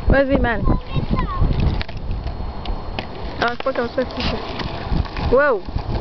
Vas-y, mal. Ah, c'est pas comme ça qu'il fait. Wow!